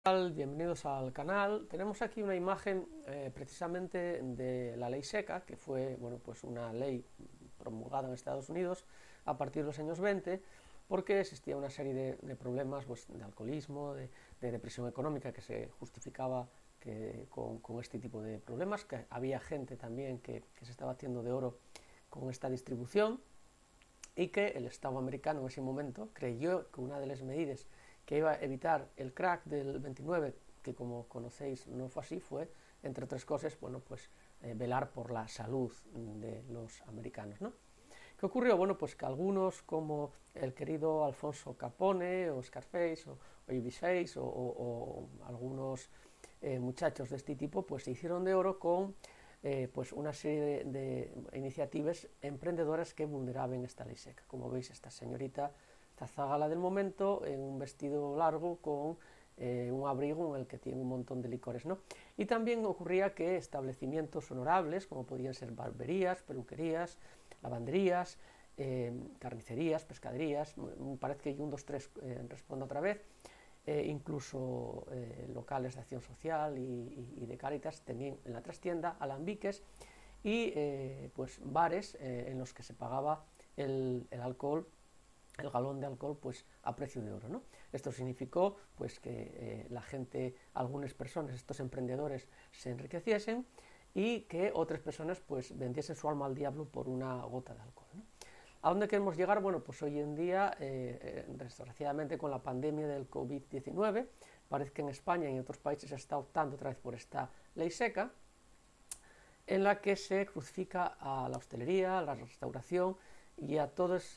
Bienvenidos al canal. Tenemos aquí una imagen precisamente de la ley seca, que fue pues una ley promulgada en Estados Unidos a partir de los años 20, porque existía una serie de problemas pues, de alcoholismo, de depresión económica, que se justificaba con este tipo de problemas, que había gente también que se estaba haciendo de oro con esta distribución, y que el Estado americano en ese momento creyó que una de las medidas que iba a evitar el crack del 29, que como conocéis no fue así, fue, entre otras cosas, velar por la salud de los americanos, ¿no? ¿Qué ocurrió? Bueno, pues que algunos, como el querido Alfonso Capone, o Scarface, o Ibiface, o algunos muchachos de este tipo, pues se hicieron de oro con pues una serie de iniciativas emprendedoras que vulneraban esta ley seca. Como veis, esta señorita, esta zagala del momento, en un vestido largo con un abrigo en el que tiene un montón de licores, ¿no? Y también ocurría que establecimientos honorables, como podían ser barberías, peluquerías, lavanderías, carnicerías, pescaderías, parece que hay un, dos, tres, respondo otra vez, incluso locales de acción social y de Cáritas tenían en la trastienda alambiques y pues bares en los que se pagaba el alcohol, el galón de alcohol, pues a precio de oro, ¿no? Esto significó pues que la gente, algunas personas, estos emprendedores, se enriqueciesen y que otras personas pues vendiesen su alma al diablo por una gota de alcohol, ¿no? ¿A dónde queremos llegar? Bueno, pues hoy en día, desgraciadamente con la pandemia del COVID-19, parece que en España y en otros países se está optando otra vez por esta ley seca, en la que se crucifica a la hostelería, a la restauración y a todas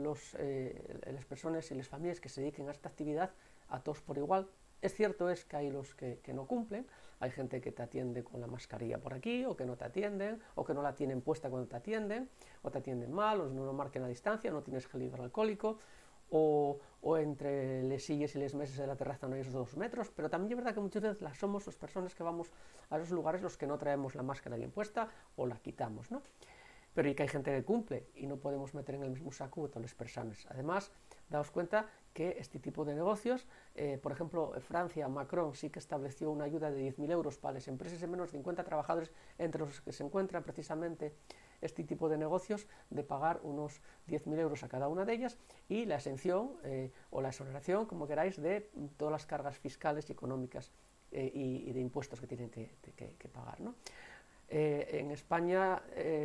las personas y las familias que se dediquen a esta actividad, a todos por igual. Es cierto es que hay los que no cumplen, hay gente que te atiende con la mascarilla por aquí, o que no te atienden, o que no la tienen puesta cuando te atienden, o te atienden mal, o no marquen la distancia, no tienes gel hidroalcohólico, o entre les sillas y les mesas de la terraza no hay esos 2 metros, pero también es verdad que muchas veces somos las personas que vamos a esos lugares los que no traemos la máscara bien puesta o la quitamos, ¿no? Pero y que hay gente que cumple y no podemos meter en el mismo saco a todas las personas. Además, daos cuenta que este tipo de negocios, por ejemplo, Francia, Macron sí que estableció una ayuda de 10.000 euros para las empresas de menos de 50 trabajadores, entre los que se encuentra precisamente este tipo de negocios, de pagar unos 10.000 euros a cada una de ellas, y la exención o la exoneración, como queráis, de todas las cargas fiscales y económicas y de impuestos que tienen que pagar, ¿no? En España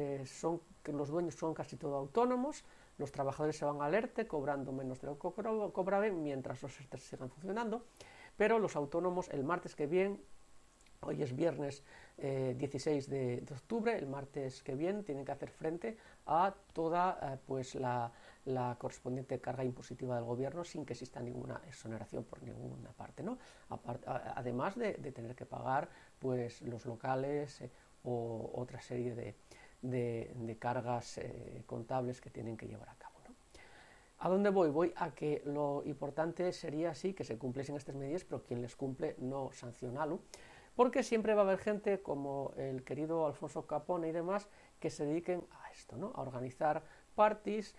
los dueños son casi todos autónomos, los trabajadores se van al ERTE cobrando menos de lo que cobraban mientras los ERTE sigan funcionando, pero los autónomos el martes que viene, hoy es viernes 16 de octubre, el martes que viene tienen que hacer frente a toda pues la correspondiente carga impositiva del gobierno sin que exista ninguna exoneración por ninguna parte, ¿no? Además de tener que pagar pues los locales o otra serie de cargas contables que tienen que llevar a cabo, ¿no? ¿A dónde voy? Voy a que lo importante sería sí que se cumpliesen estas medidas, pero quien les cumple no sancionarlo, porque siempre va a haber gente como el querido Alfonso Capone y demás que se dediquen a esto, ¿no? A organizar parties,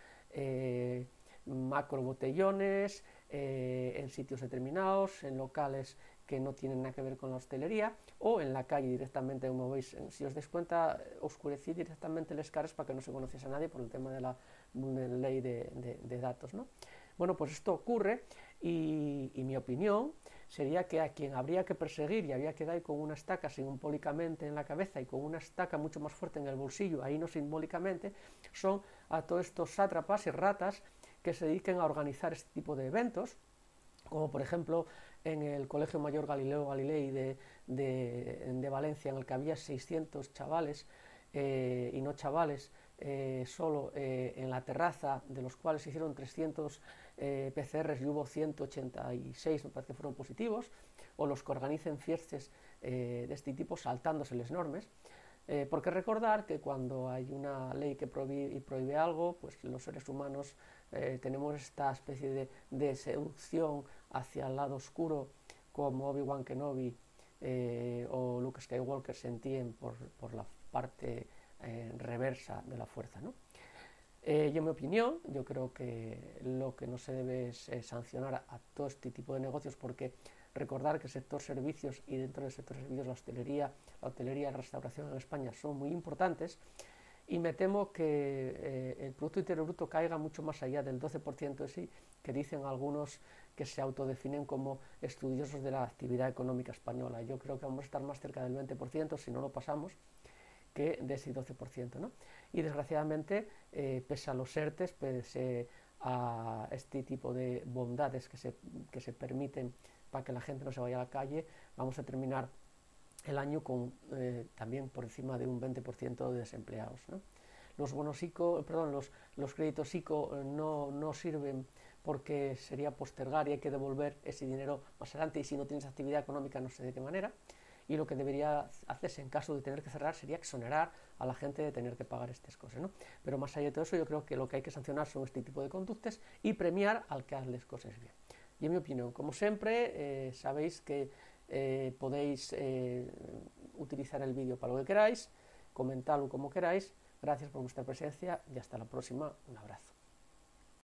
macro botellones, en sitios determinados, en locales que no tienen nada que ver con la hostelería, o en la calle directamente, como veis, si os dais cuenta, oscurecí directamente las caras para que no se conociese a nadie por el tema de la ley de datos, ¿no? Bueno, pues esto ocurre y mi opinión sería que a quien habría que perseguir y había que dar con una estaca simbólicamente en la cabeza y con una estaca mucho más fuerte en el bolsillo, ahí no simbólicamente, son a todos estos sátrapas y ratas que se dediquen a organizar este tipo de eventos, como por ejemplo en el Colegio Mayor Galileo Galilei de Valencia, en el que había 600 chavales y no chavales, solo en la terraza, de los cuales se hicieron 300 PCRs y hubo 186, me parece que fueron positivos, o los que organicen fiestas de este tipo saltándose las normas. Porque recordar que cuando hay una ley que prohíbe algo, pues los seres humanos tenemos esta especie de seducción hacia el lado oscuro, como Obi-Wan Kenobi o Luke Skywalker sentían por la parte reversa de la fuerza, ¿no? Yo, en mi opinión, yo creo que lo que no se debe es sancionar a todo este tipo de negocios, porque Recordar que el sector servicios y dentro del sector servicios la hotelería y la restauración en España son muy importantes, y me temo que el Producto Interior Bruto caiga mucho más allá del 12% de sí, que dicen algunos que se autodefinen como estudiosos de la actividad económica española. Yo creo que vamos a estar más cerca del 20%, si no lo pasamos, que de ese 12%, ¿no? Y desgraciadamente, pese a los ERTES, pese a este tipo de bondades que se permiten para que la gente no se vaya a la calle, vamos a terminar el año con también por encima de un 20% de desempleados, ¿no? Los bonos ICO, perdón, los créditos ICO no sirven porque sería postergar y hay que devolver ese dinero más adelante, y si no tienes actividad económica no sé de qué manera. Y lo que debería hacerse en caso de tener que cerrar sería exonerar a la gente de tener que pagar estas cosas, ¿no? Pero más allá de todo eso, yo creo que lo que hay que sancionar son este tipo de conductas y premiar al que hace las cosas bien. Y en mi opinión, como siempre, sabéis que podéis utilizar el vídeo para lo que queráis, comentarlo como queráis. Gracias por vuestra presencia y hasta la próxima. Un abrazo.